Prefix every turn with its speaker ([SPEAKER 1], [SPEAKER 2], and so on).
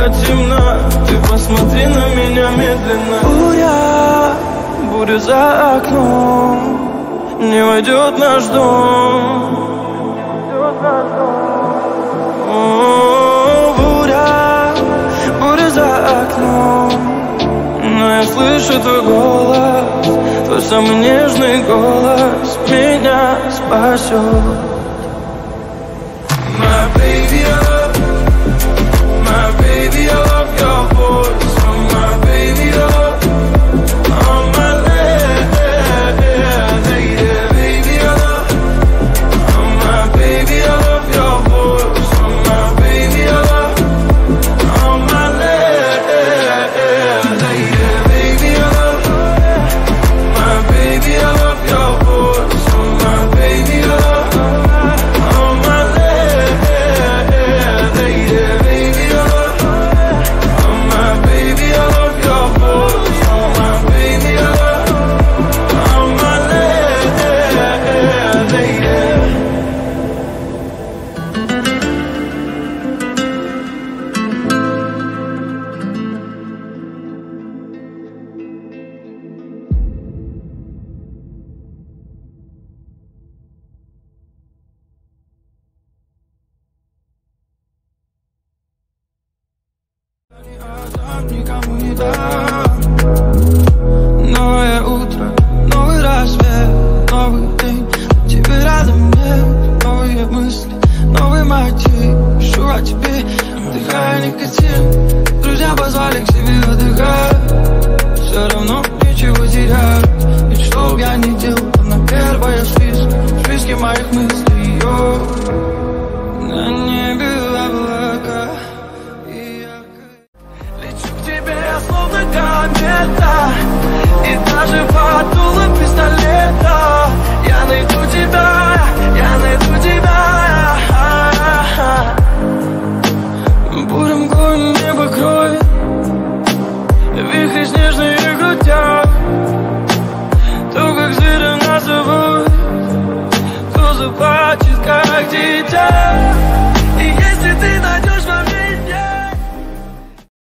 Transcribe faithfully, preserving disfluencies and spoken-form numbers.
[SPEAKER 1] темна, ты посмотри на меня медленно. Буря, буря за окном, не войдет наш дом. О, буря, буря за окном, но я слышу твой голос, твой самый нежный голос меня спасет. My baby, I love, my baby, I love your voice. Oh, my baby, I love, oh, my lady, baby, I love, oh, my baby, I love your voice. Oh, my baby, I love, oh, my lady, baby, I love, my baby, I love your voice. Oh, my baby, I love. Никому не дам. Новое утро, новый рассвет, новый день, тебе рядом нет. Новые мысли, новый мотив, пишу о тебе, вдыхая никотин. Друзья позвали к себе отдыхать, все равно ничего терять. Ведь что б я ни делал, она первая в списке, в списке моих мыслей. Йо. На небе облака, словно комета, и даже под дулом пистолета я найду тебя, я найду тебя. Буря мглой небо кроет, вихри снежные крутят. То, как зверя назовут, то заплачет, как дитя.